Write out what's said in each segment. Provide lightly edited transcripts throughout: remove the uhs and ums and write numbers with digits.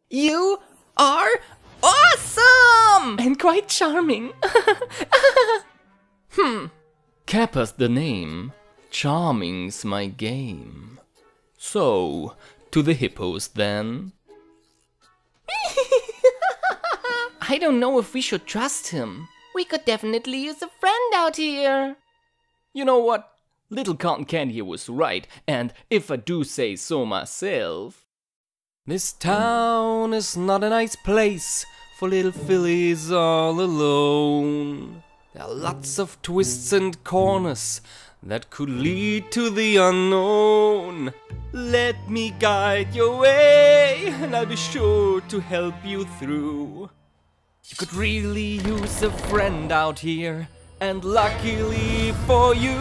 You are awesome! And quite charming. Kappa's the name, charming's my game. So, to the hippos then. I don't know if we should trust him. We could definitely use a friend out here. You know what? Little Cotton Candy here was right, and if I do say so myself. This town is not a nice place for little fillies all alone. There are lots of twists and corners that could lead to the unknown. Let me guide your way, and I'll be sure to help you through. You could really use a friend out here, and luckily for you,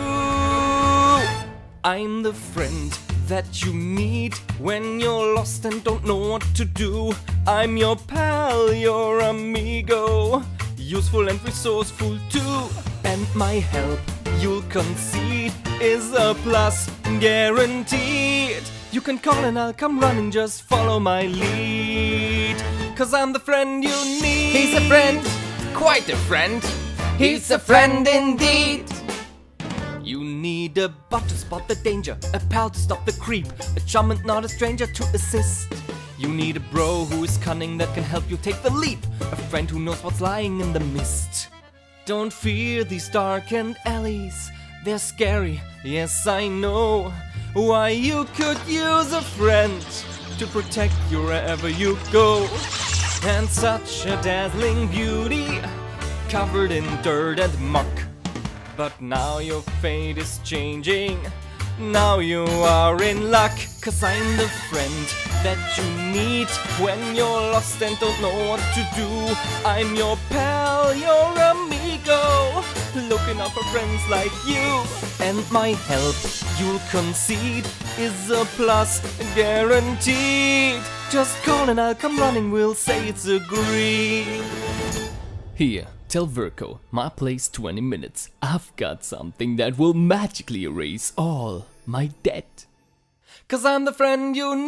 I'm the friend that you need when you're lost and don't know what to do. I'm your pal, your amigo, useful and resourceful too. And my help, you'll concede, is a plus, guaranteed. You can call and I'll come running, just follow my lead. 'Cause I'm the friend you need. He's a friend, quite a friend. He's a friend indeed. You need a bot to spot the danger, a pal to stop the creep, a chum and not a stranger to assist. You need a bro who is cunning that can help you take the leap, a friend who knows what's lying in the mist. Don't fear these darkened alleys, they're scary, yes I know. Why, you could use a friend to protect you wherever you go. And such a dazzling beauty, covered in dirt and muck. But now your fate is changing, now you are in luck. 'Cause I'm the friend that you need when you're lost and don't know what to do. I'm your pal, your amigo, looking out for friends like you. And my help, you'll concede, is a plus, guaranteed. Just call and I'll come running, we'll say it's agreed. Here, tell Virko, my place 20 minutes. I've got something that will magically erase all my debt. 'Cause I'm the friend you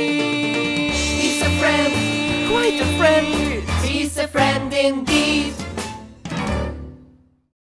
need. He's a friend, quite a friend. He's a friend indeed.